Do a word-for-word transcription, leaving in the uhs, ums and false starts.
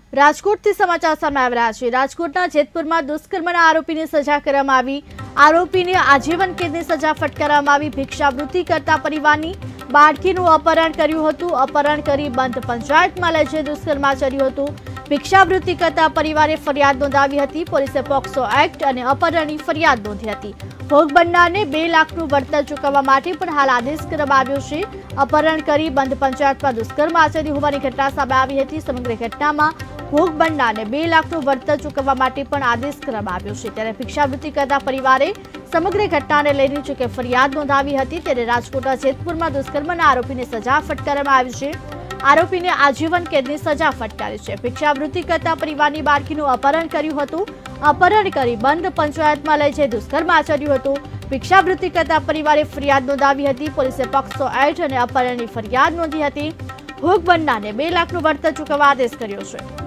રાજકોટથી સમાચાર સામે આવી રહ્યા છે। રાજકોટના જેતપુરમાં દુષ્કર્મના આરોપીને સજા કરવામાં આવી। આરોપીને આજીવન કેદની સજા ફટકારવામાં આવી। ભિક્ષાવૃત્તિ કરતા પરિવારની બાળકીનું અપહરણ કર્યું હતું। અપહરણ કરી બંધ પંચાયતમાં લઈ જઈ દુષ્કર્મ આચર્યું હતું। ભિક્ષાવૃત્તિ કરતા પરિવારે ફરિયાદ નોંધાવી હતી। પોલીસે પોક્સો એક્ટ અને અપહરણની ફરિયાદ નોંધી હતી। ભોગ બનનારને બે લાખનું વળતર ચૂકવવા માટે પણ હાલ આદેશ કરવામાં આવ્યો છે। અપહરણ કરી બંધ પંચાયતમાં દુષ્કર્મ આચર્યું હોવાની ઘટના સામે આવી હતી। સમગ્ર ઘટનામાં ભોગ બનનારને બે લાખનું વળતર ચૂકવવા માટે પણ આદેશ કરવામાં આવ્યો છે। ત્યારે ભિક્ષાવૃત્તિ કરતા પરિવારે સમગ્ર ઘટનાને લઈને જોકે ફરિયાદ નોંધાવી હતી। ત્યારે રાજકોટના જેતપુરમાં દુષ્કર્મના આરોપીને સજા ફટકારવામાં આવી છે। આરોપીને આજીવન કેદની સજા ફટકારી છે। ભિક્ષાવૃત્તિ કરતા પરિવારની બાળકીનું અપહરણ કર્યું હતું। અપહરણ કરી બંધ પંચાયતમાં લઈ જઈ દુષ્કર્મ આચર્યું હતું। ભિક્ષાવૃત્તિ કરતા પરિવારે ફરિયાદ નોંધાવી હતી। પોલીસે પોક્સો એક્ટ અને અપહરણની ફરિયાદ નોંધી હતી। ભોગ બનનારને બે લાખનું વળતર ચૂકવવા આદેશ કર્યો છે।